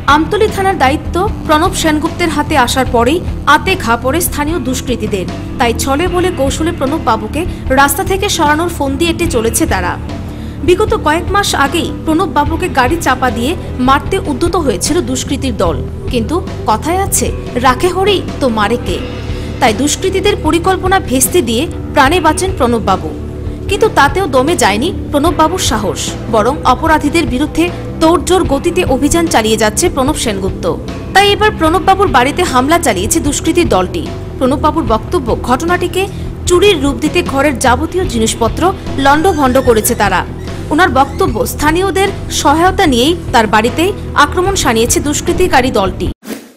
আমতলী থানার দায়িত্ব প্রণব সেনগুপ্তের হাতে আসার পরেই আতে ঘা পড়ে স্থানীয় দুষ্কৃতীদের। তাই ছলে বলে কৌশলে প্রণব বাবুকে রাস্তা থেকে সরানোর ফন্দি এঁটে চলেছে তারা। বিগত কয়েক মাস আগেই প্রণব বাবুকে গাড়ি চাপা দিয়ে মারতে উদ্যত হয়েছিল দুষ্কৃতীর দল, কিন্তু কথায় আছে রাখে হরি তো মারে কে। তাই দুষ্কৃতীদের পরিকল্পনা ভেস্তে দিয়ে প্রাণে বাঁচেন প্রণব বাবু। কিন্তু তাতেও দমে যায়নি প্রণব বাবুর সাহস, বরং অপরাধীদের বিরুদ্ধে তোড়জোড় গতিতে অভিযান চালিয়ে যাচ্ছে প্রণব সেনগুপ্ত। তাই এবার প্রণব বাবুর বাড়িতে হামলা চালিয়েছে দুষ্কৃতীর দলটি। প্রণব বাবুর বক্তব্য, ঘটনাটিকে চুরির রূপ দিতে ঘরের যাবতীয় জিনিসপত্র লণ্ডভণ্ড করেছে তারা। ওনার বক্তব্য, স্থানীয়দের সহায়তা নিয়েই তার বাড়িতে আক্রমণ শানিয়েছে দুষ্কৃতিকারী দলটি।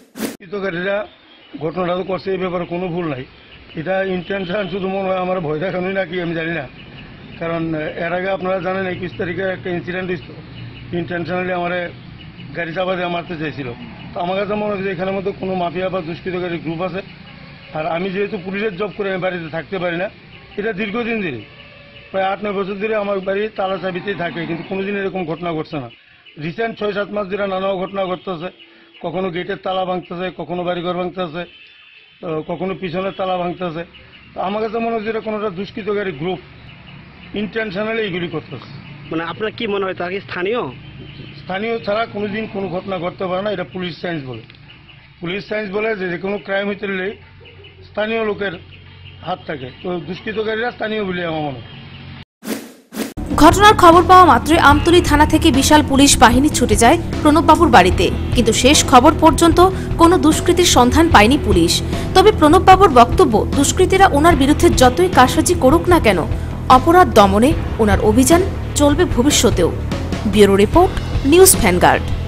ঘটনাটা তো করছে, এই ব্যাপারে কোনো ভুল নাই। এটা ইন্টেনশন শুধু মনে হয় আমার ভয় দেখানোই নাকি আমি জানি না। কারণ এর আগে আপনারা জানেন 21 তারিখে একটা ইনসিডেন্ট হয়েছিল, ইন্টেনশনালি আমার গাড়ি চাপা দিয়ে মারতে চাইছিল। তো আমার কাছে মনে হচ্ছে এখানের মধ্যে কোনো মাফিয়া বা দুষ্কৃতকারী গ্রুপ আছে। আর আমি যেহেতু পুলিশের জব করে আমি বাড়িতে থাকতে পারি না, এটা দীর্ঘদিন ধরে প্রায় 8-9 বছর ধরে আমার বাড়ি তালা চাবিতেই থাকে, কিন্তু কোনোদিন এরকম ঘটনা ঘটছে না। রিসেন্ট 6-7 মাস ধরে নানা ঘটনা ঘটতেছে। কখনো গেটের তালা ভাঙতেছে, কখনো বাড়িঘর ভাঙতেছে, কখনো পিছনের তালা ভাঙতেছে। তো আমার কাছে মনে হচ্ছে এটা কোনো একটা দুষ্কৃতকারী গ্রুপ ইন্টেনশনালি এইগুলি করতেছে। মানে আপনার কি মনে হয় তাকে স্থানীয় ছাড়া কোনোদিন কোনো ঘটনা ঘটতে পারে না। এটা পুলিশ সায়েন্স বলে। পুলিশ সায়েন্স বলে যে কোনো ক্রাইম হইতে গেলে স্থানীয় লোকের হাত থাকে। তো দুষ্কৃতকারীরা স্থানীয় বলে আমার মনে হয়। ঘটনার খবর পাওয়া মাত্রই আমতলী থানা থেকে বিশাল পুলিশ বাহিনী ছুটে যায় প্রণব বাবুর বাড়িতে, কিন্তু শেষ খবর পর্যন্ত কোনো দুষ্কৃতীর সন্ধান পায়নি পুলিশ। তবে প্রণব বাবুর বক্তব্য, দুষ্কৃতীরা ওনার বিরুদ্ধে যতই কারসাজি করুক না কেন, অপরাধ দমনে ওনার অভিযান চলবে ভবিষ্যতেও। Bureau report, news vanguard.